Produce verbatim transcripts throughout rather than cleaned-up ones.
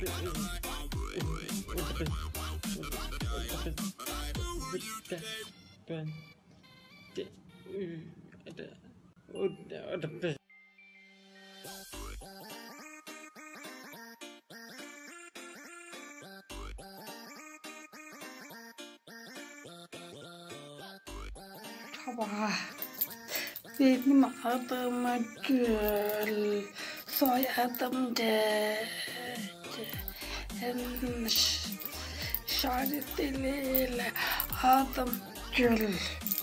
Ben Sabah benim adım Gül, soyadım C, C, işaret diliyle adım Gül.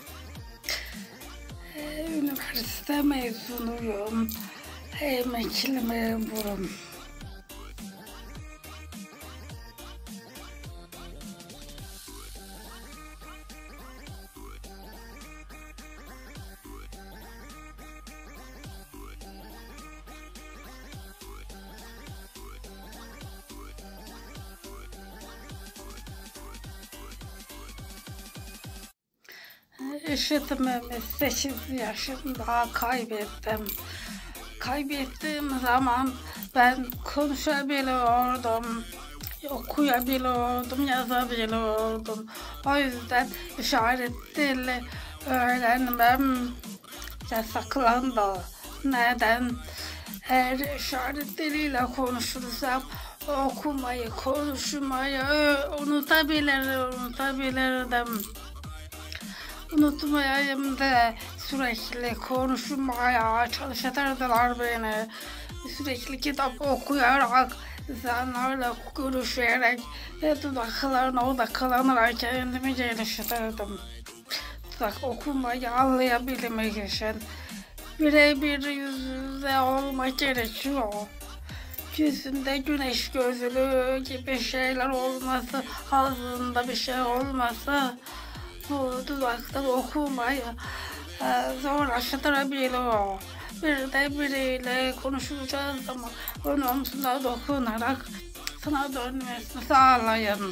Ee, üniversite mezunuyum, emekli memurum. İşitimi sekiz yaşında kaybettim. Kaybettiğim zaman ben konuşabiliyordum, okuyabiliyordum, yazabiliyordum. O yüzden işaret dili öğrenmem yasaklandı. Neden? Eğer işaret diliyle konuşursam okumayı, konuşmayı unutabilir, unutabilirdim. Unutmayayım da sürekli konuşmaya çalıştırdılar beni. Sürekli kitap okuyarak, insanlarla görüşerek ve dudaklarına odaklanarak kendimi geliştirdim. Dudak okumayı anlayabilmek için birebir yüz yüze olmak gerekiyor. Yüzünde güneş gözlüğü gibi şeyler olması, ağzında bir şey olması, bu dudaktan okumayı e, zorlaştırabiliyor. Bir de biriyle konuşacağız zaman onun omzuna dokunarak sana dönmesini sağlayın.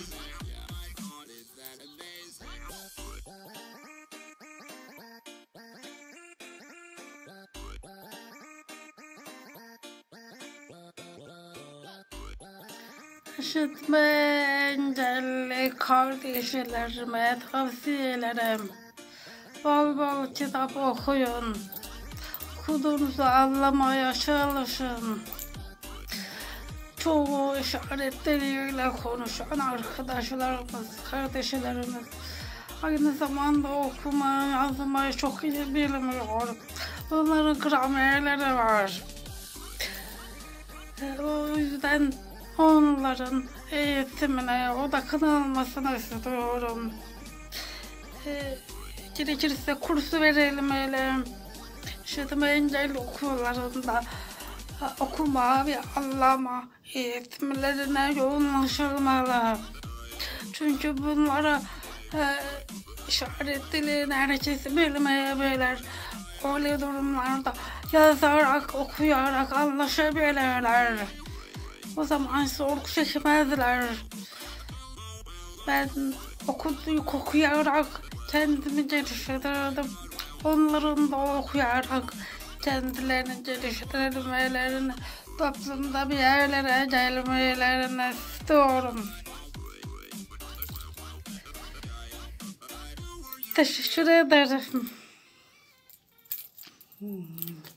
İşitme engelli kardeşlerime tavsiyelerim. Bol bol kitap okuyun. Okuduğunuzu anlamaya çalışın. Çoğu işaretleriyle konuşan arkadaşlarımız, kardeşlerimiz aynı zamanda okuma, yazmayı çok iyi bilmiyor. Bunların gramerleri var. O yüzden onların eğitimine odaklanmasını istiyorum. Ee, gerekirse kursu verelim öyle. İşitme engelli okullarında okuma ve anlama eğitimlerine yoğunlaşılmalı. Çünkü bunlara e, işaret dilini herkes bilmeyebilir. Öyle durumlarda yazarak, okuyarak anlaşabilirler. O zaman zorluk çekmezler. Ben okuduğu okuyarak kendimi geliştirdim. Onların da okuyarak kendilerini geliştirmelerini, toplumda bir yerlere gelmelerini istiyorum. Teşekkür ederim. Hmm.